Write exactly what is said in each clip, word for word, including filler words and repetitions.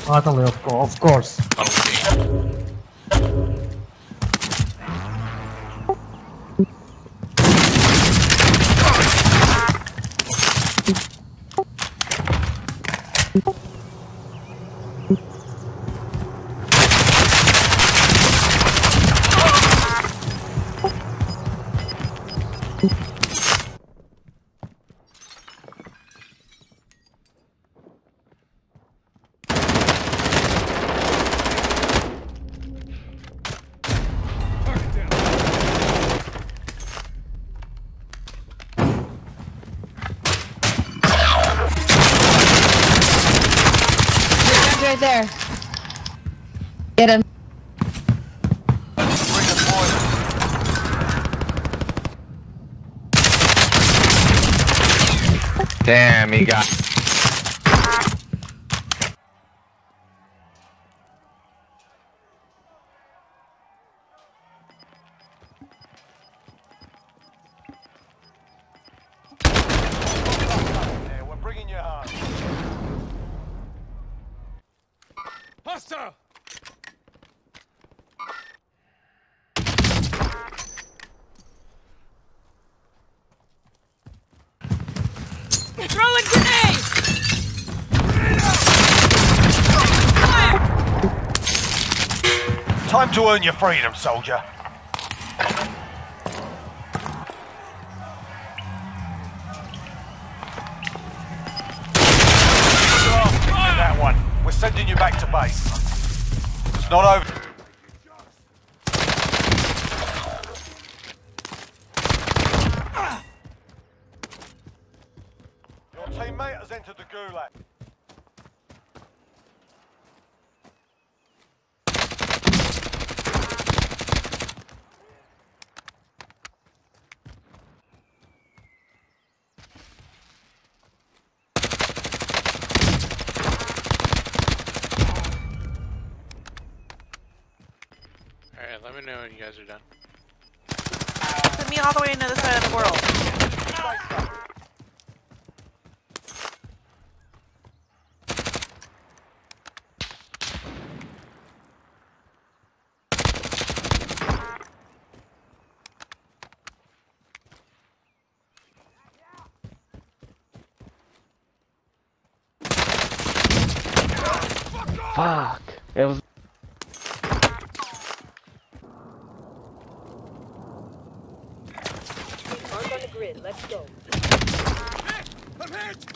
Utterly, of, co of course. Okay. Right there. Get him. Damn, he got. Yeah, we're bringing you home. Hostile! Throwing grenade! Time to earn your freedom, soldier. That one. We're sending you back to base. It's not over. Your teammate has entered the gulag. Alright, let me know when you guys are done. Send me all the way into the side of the world. Fuck. It was. Mark on the grid. Let's go. I'm hit!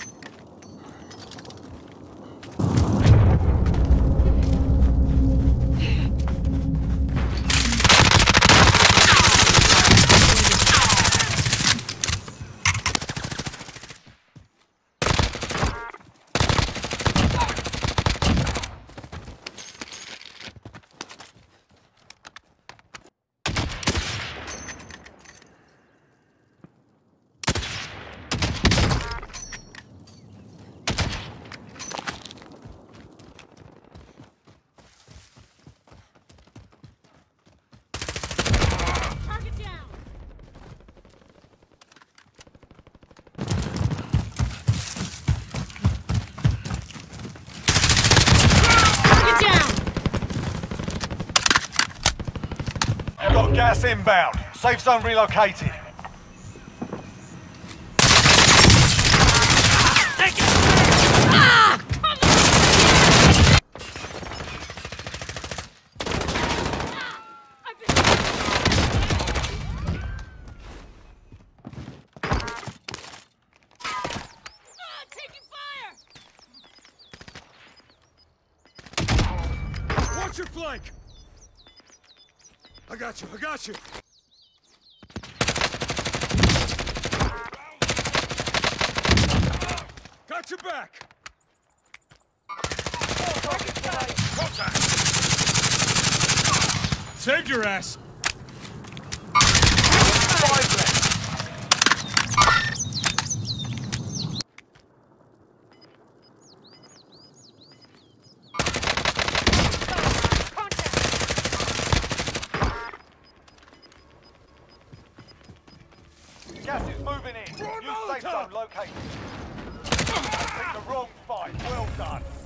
Got gas inbound. Safe zone relocated. Watch your flank! I got you, I got you! Got your back! Contact! Saved your ass! Five left! Gas is moving in. New safe zone located. Picked the wrong fight. Well done.